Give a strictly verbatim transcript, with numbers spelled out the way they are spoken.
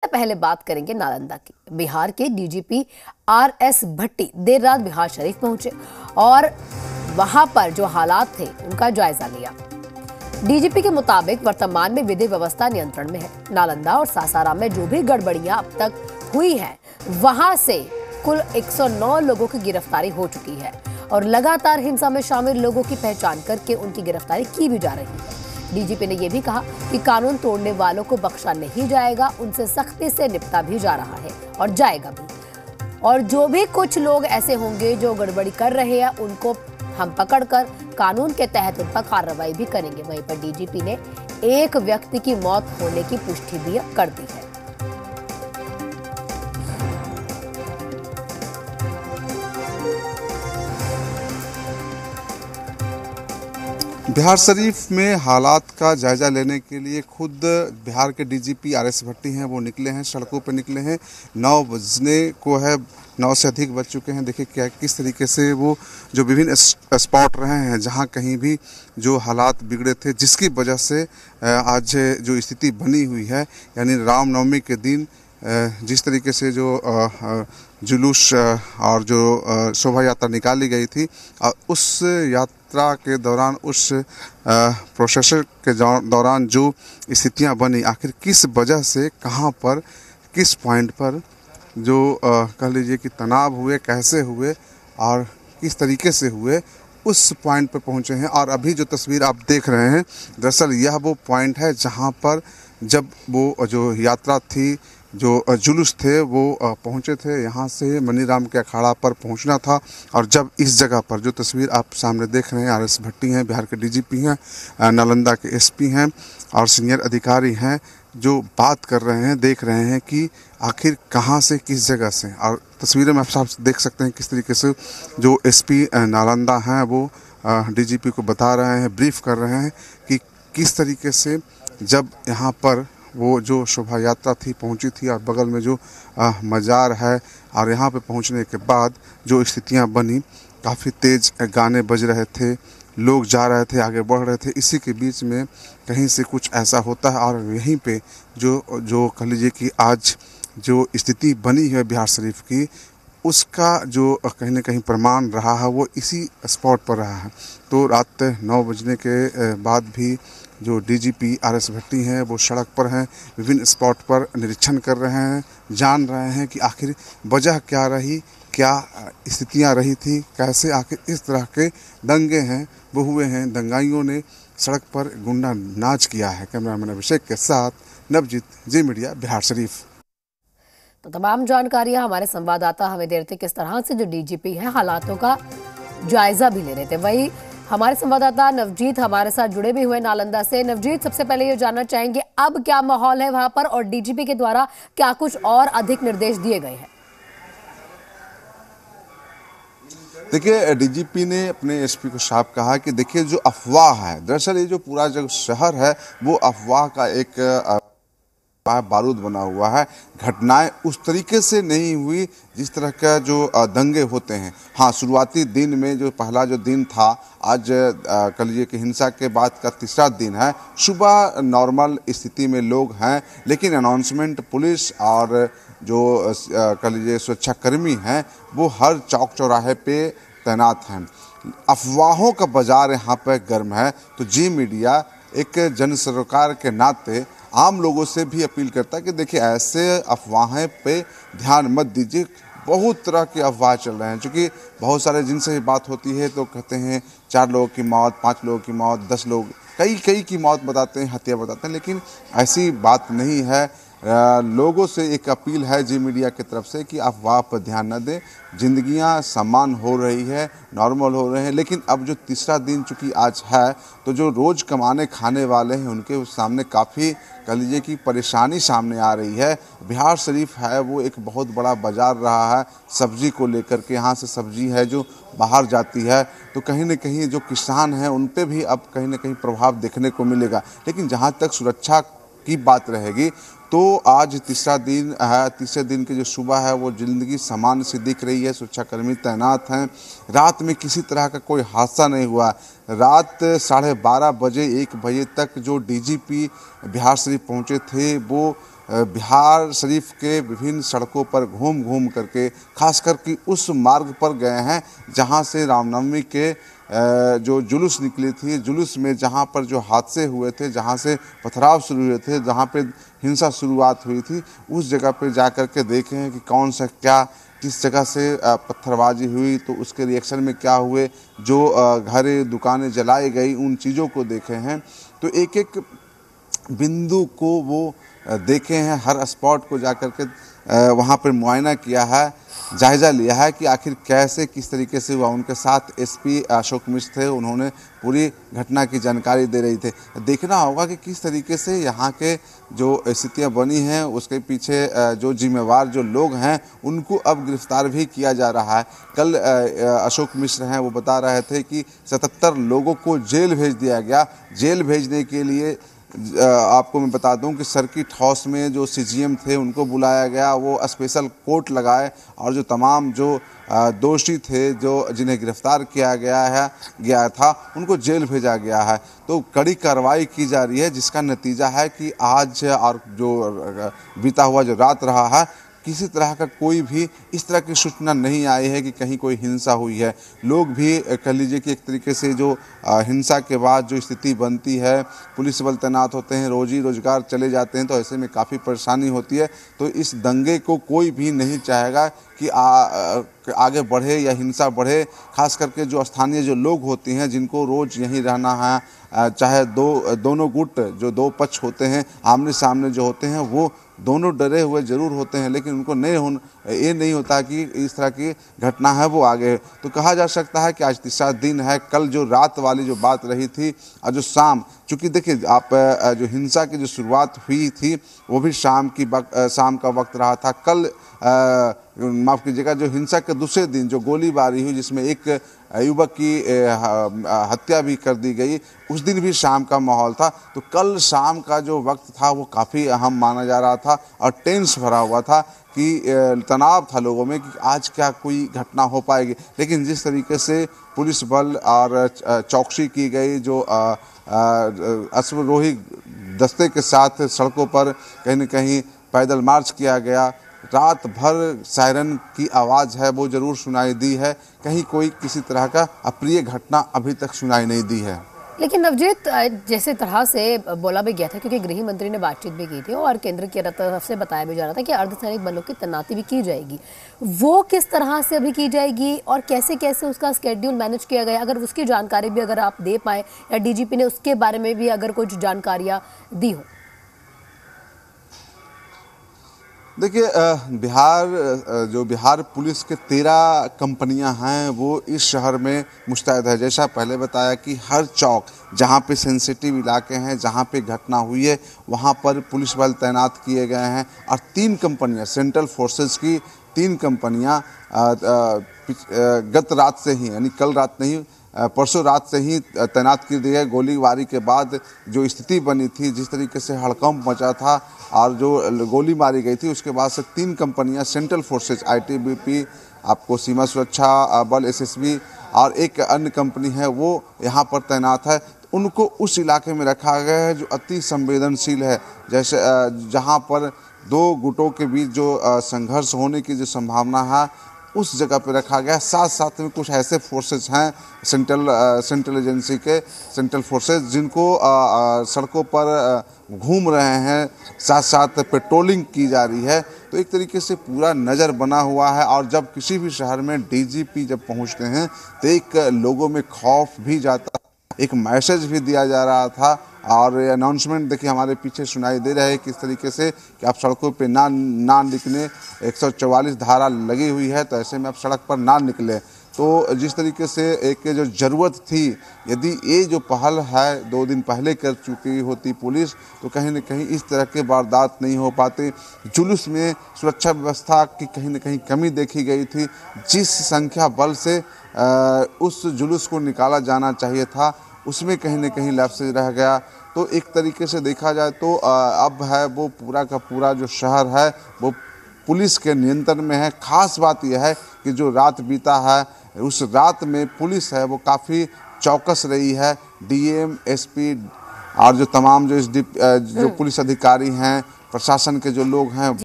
पहले बात करेंगे नालंदा की। बिहार के डीजीपी आर एस भट्टी देर रात बिहार शरीफ पहुंचे और वहां पर जो हालात थे उनका जायजा लिया। डीजीपी के मुताबिक वर्तमान में विधि व्यवस्था नियंत्रण में है। नालंदा और सासाराम में जो भी गड़बड़ियां अब तक हुई हैं, वहां से कुल एक सौ नौ लोगों की गिरफ्तारी हो चुकी है और लगातार हिंसा में शामिल लोगों की पहचान करके उनकी गिरफ्तारी की भी जा रही है। डीजीपी ने यह भी कहा कि कानून तोड़ने वालों को बख्शा नहीं जाएगा, उनसे सख्ती से निपटा भी जा रहा है और जाएगा भी। और जो भी कुछ लोग ऐसे होंगे जो गड़बड़ी कर रहे हैं, उनको हम पकड़कर कानून के तहत उन पर कार्रवाई भी करेंगे। वहीं पर डीजीपी ने एक व्यक्ति की मौत होने की पुष्टि भी कर दी है। बिहार शरीफ में हालात का जायजा लेने के लिए खुद बिहार के डीजीपी आर एस भट्टी हैं, वो निकले हैं, सड़कों पर निकले हैं। नौ बजने को है, नौ से अधिक बज चुके हैं। देखिए क्या किस तरीके से वो जो विभिन्न स्पॉट रहे हैं जहां कहीं भी जो हालात बिगड़े थे, जिसकी वजह से आज जो स्थिति बनी हुई है, यानी रामनवमी के दिन जिस तरीके से जो जुलूस और जो शोभा यात्रा निकाली गई थी, उस यात्रा के दौरान उस प्रोसेस के दौरान जो स्थितियां बनी, आखिर किस वजह से, कहां पर, किस पॉइंट पर जो कह लीजिए कि तनाव हुए, कैसे हुए और किस तरीके से हुए, उस पॉइंट पर पहुंचे हैं। और अभी जो तस्वीर आप देख रहे हैं, दरअसल यह वो पॉइंट है जहां पर जब वो जो यात्रा थी, जो जुलूस थे, वो पहुंचे थे। यहाँ से मनीराम के अखाड़ा पर पहुंचना था और जब इस जगह पर जो तस्वीर आप सामने देख रहे हैं, आर एस भट्टी हैं, बिहार के डीजीपी हैं, नालंदा के एसपी हैं और सीनियर अधिकारी हैं, जो बात कर रहे हैं, देख रहे हैं कि आखिर कहां से, किस जगह से। और तस्वीरें में आप साफ देख सकते हैं किस तरीके से जो एसपी नालंदा हैं वो डीजीपी को बता रहे हैं, ब्रीफ कर रहे हैं कि किस तरीके से जब यहाँ पर वो जो शोभा यात्रा थी पहुंची थी और बगल में जो आ, मज़ार है, और यहाँ पे पहुंचने के बाद जो स्थितियाँ बनी, काफ़ी तेज़ गाने बज रहे थे, लोग जा रहे थे, आगे बढ़ रहे थे। इसी के बीच में कहीं से कुछ ऐसा होता है और यहीं पे जो जो कह लीजिए कि आज जो स्थिति बनी है बिहार शरीफ की, उसका जो कहीं ना कहीं प्रमाण रहा है वो इसी स्पॉट पर रहा है। तो रात नौ बजने के बाद भी जो डीजीपी आर एस भट्टी हैं वो सड़क पर हैं, विभिन्न स्पॉट पर निरीक्षण कर रहे हैं, जान रहे हैं कि आखिर वजह क्या रही, क्या स्थितियां रही थी, कैसे आखिर इस तरह के दंगे हैं वो हुए हैं। दंगाइयों ने सड़क पर गुंडा नाच किया है। कैमरामैन अभिषेक के साथ नवजीत, जी मीडिया, बिहार शरीफ। तो तमाम जानकारियां हमारे संवाददाता हमें दे रहे थे, किस तरह से जो डीजीपी है हालातों का जायजा भी ले रहे थे। वही हमारे संवाददाता नवजीत हमारे साथ जुड़े भी हुए नालंदा से। नवजीत, सबसे पहले ये जानना चाहेंगे अब क्या माहौल है वहां पर और डीजीपी के द्वारा क्या कुछ और अधिक निर्देश दिए गए हैं? देखिए, डीजीपी ने अपने एसपी को साफ कहा कि देखिए जो अफवाह है, दरअसल ये जो पूरा जो शहर है वो अफवाह का एक बारूद बना हुआ है। घटनाएं उस तरीके से नहीं हुई जिस तरह का जो दंगे होते हैं। हाँ, शुरुआती दिन में जो पहला जो दिन था, आज कह लीजिए कि हिंसा के बाद का तीसरा दिन है, सुबह नॉर्मल स्थिति में लोग हैं, लेकिन अनाउंसमेंट पुलिस और जो कह लीजिए सुरक्षाकर्मी हैं वो हर चौक चौराहे पे तैनात हैं। अफवाहों का बाजार यहाँ पर गर्म है। तो जी मीडिया एक जन सरोकार के नाते आम लोगों से भी अपील करता है कि देखिए ऐसे अफवाहें पे ध्यान मत दीजिए। बहुत तरह की अफवाह चल रहे हैं, क्योंकि बहुत सारे जिनसे बात होती है तो कहते हैं चार लोगों की मौत, पांच लोगों की मौत, दस लोग, कई कई की मौत बताते हैं, हत्या बताते हैं, लेकिन ऐसी बात नहीं है। आ, लोगों से एक अपील है जी मीडिया की तरफ से कि अफवाह पर ध्यान न दें। जिंदगियां समान हो रही है, नॉर्मल हो रहे हैं, लेकिन अब जो तीसरा दिन चूँकि आज है, तो जो रोज़ कमाने खाने वाले हैं उनके सामने काफ़ी कह लीजिए कि परेशानी सामने आ रही है। बिहार शरीफ है वो एक बहुत बड़ा बाज़ार रहा है सब्जी को लेकर के। यहाँ से सब्जी है जो बाहर जाती है, तो कहीं ना कहीं जो किसान हैं उन पे भी अब कहीं ना कहीं प्रभाव देखने को मिलेगा। लेकिन जहाँ तक सुरक्षा की बात रहेगी, तो आज तीसरा दिन है। तीसरे दिन की जो सुबह है वो ज़िंदगी सामान्य सी दिख रही है। सुरक्षाकर्मी तैनात हैं। रात में किसी तरह का कोई हादसा नहीं हुआ। रात साढ़े बारह बजे एक बजे तक जो डीजीपी बिहार शरीफ पहुंचे थे वो बिहार शरीफ के विभिन्न सड़कों पर घूम घूम करके खासकर कि उस मार्ग पर गए हैं जहां से रामनवमी के जो जुलूस निकली थी, जुलूस में जहां पर जो हादसे हुए थे, जहां से पथराव शुरू हुए थे, जहां पे हिंसा शुरुआत हुई थी, उस जगह पे जा कर के देखे हैं कि कौन सा क्या किस जगह से पत्थरबाजी हुई, तो उसके रिएक्शन में क्या हुए, जो घरें दुकानें जलाई गई, उन चीज़ों को देखे हैं। तो एक एक बिंदु को वो देखे हैं, हर स्पॉट को जा कर के वहाँ पर मुआयना किया है, जायज़ा लिया है कि आखिर कैसे किस तरीके से हुआ। उनके साथ एसपी अशोक मिश्र थे, उन्होंने पूरी घटना की जानकारी दे रही थे। देखना होगा कि किस तरीके से यहाँ के जो स्थितियाँ बनी हैं, उसके पीछे जो जिम्मेवार जो लोग हैं उनको अब गिरफ्तार भी किया जा रहा है। कल अशोक मिश्र हैं, वो बता रहे थे कि सतहत्तर लोगों को जेल भेज दिया गया। जेल भेजने के लिए आपको मैं बता दूं कि सर्किट हाउस में जो सीजीएम थे उनको बुलाया गया, वो स्पेशल कोर्ट लगाए और जो तमाम जो दोषी थे, जो जिन्हें गिरफ्तार किया गया है गया था, उनको जेल भेजा गया है। तो कड़ी कार्रवाई की जा रही है, जिसका नतीजा है कि आज और जो बीता हुआ जो रात रहा है, किसी तरह का कोई भी इस तरह की सूचना नहीं आई है कि कहीं कोई हिंसा हुई है। लोग भी कह लीजिए कि एक तरीके से जो हिंसा के बाद जो स्थिति बनती है, पुलिस बल तैनात होते हैं, रोजी रोजगार चले जाते हैं, तो ऐसे में काफ़ी परेशानी होती है। तो इस दंगे को कोई भी नहीं चाहेगा कि आ, आगे बढ़े या हिंसा बढ़े। खास करके जो स्थानीय जो लोग होते हैं, जिनको रोज़ यहीं रहना है, चाहे दो दोनों गुट जो दो पक्ष होते हैं आमने सामने जो होते हैं, वो दोनों डरे हुए ज़रूर होते हैं, लेकिन उनको नहीं हो ये नहीं होता कि इस तरह की घटना है वो आगे। तो कहा जा सकता है कि आज तीसरा दिन है। कल जो रात वाली जो बात रही थी और जो शाम, चूँकि देखिए आप जो हिंसा की जो शुरुआत हुई थी वो भी शाम की वक्त शाम का वक्त रहा था। कल माफ़ कीजिएगा, जो हिंसा के दूसरे दिन जो गोलीबारी हुई, जिसमें एक युवक की हत्या भी कर दी गई, उस दिन भी शाम का माहौल था। तो कल शाम का जो वक्त था वो काफ़ी अहम माना जा रहा था और टेंस भरा हुआ था कि तनाव था लोगों में कि आज क्या कोई घटना हो पाएगी। लेकिन जिस तरीके से पुलिस बल और चौकसी की गई, जो अश्वरोही दस्ते के साथ सड़कों पर कहीं न कहीं पैदल मार्च किया गया, रात भर सायरन की आवाज़ है वो ज़रूर सुनाई दी है। कहीं कोई किसी तरह का अप्रिय घटना अभी तक सुनाई नहीं दी है। लेकिन नवजीत, जैसे तरह से बोला भी गया था, क्योंकि गृह मंत्री ने बातचीत भी की थी और केंद्र की तरफ से बताया भी जा रहा था कि अर्धसैनिक बलों की तैनाती भी की जाएगी, वो किस तरह से अभी की जाएगी और कैसे कैसे उसका स्केड्यूल मैनेज किया गया, अगर उसकी जानकारी भी अगर आप दे पाएँ, या डीजीपी ने उसके बारे में भी अगर कुछ जानकारियाँ दी हो। देखिए, बिहार जो बिहार पुलिस के तेरह कंपनियां हैं वो इस शहर में मुस्तैद है। जैसा पहले बताया कि हर चौक जहां पे सेंसिटिव इलाके हैं, जहां पे घटना हुई है, वहां पर पुलिस बल तैनात किए गए हैं। और तीन कंपनियां, सेंट्रल फोर्सेस की तीन कंपनियां गत रात से ही, यानी कल रात नहीं परसों रात से ही तैनात की दी है। गोलीबारी के बाद जो स्थिति बनी थी, जिस तरीके से हड़कंप मचा था और जो गोली मारी गई थी, उसके बाद से तीन कंपनियां सेंट्रल फोर्सेज, आईटीबीपी, आपको सीमा सुरक्षा बल, एसएसबी और एक अन्य कंपनी है वो यहाँ पर तैनात है। उनको उस इलाके में रखा गया है जो अति संवेदनशील है, जैसे जहाँ पर दो गुटों के बीच जो संघर्ष होने की जो संभावना है, उस जगह पे रखा गया। साथ साथ में कुछ ऐसे फोर्सेस हैं सेंट्रल सेंट्रल एजेंसी के सेंट्रल फोर्सेस, जिनको सड़कों पर घूम रहे हैं, साथ साथ पेट्रोलिंग की जा रही है। तो एक तरीके से पूरा नज़र बना हुआ है। और जब किसी भी शहर में डीजीपी जब पहुंचते हैं तो एक लोगों में खौफ भी जाता, एक मैसेज भी दिया जा रहा था। और अनाउंसमेंट देखिए हमारे पीछे सुनाई दे रहा है किस तरीके से कि आप सड़कों पे ना ना निकले, एक सौ चौवालीस धारा लगी हुई है, तो ऐसे में आप सड़क पर ना निकले। तो जिस तरीके से एक जो ज़रूरत थी, यदि ये जो पहल है दो दिन पहले कर चुकी होती पुलिस, तो कहीं न कहीं इस तरह के वारदात नहीं हो पाते। जुलूस में सुरक्षा व्यवस्था की कहीं न कहीं कमी देखी गई थी। जिस संख्या बल से आ, उस जुलूस को निकाला जाना चाहिए था, उसमें कहीं न कहीं लैप्सेज रह गया। तो एक तरीके से देखा जाए तो अब है वो पूरा का पूरा जो शहर है वो पुलिस के नियंत्रण में है। ख़ास बात यह है कि जो रात बीता है, उस रात में पुलिस है वो काफ़ी चौकस रही है। डीएम, एसपी और जो तमाम जो इस जो पुलिस अधिकारी हैं प्रशासन के जो लोग हैं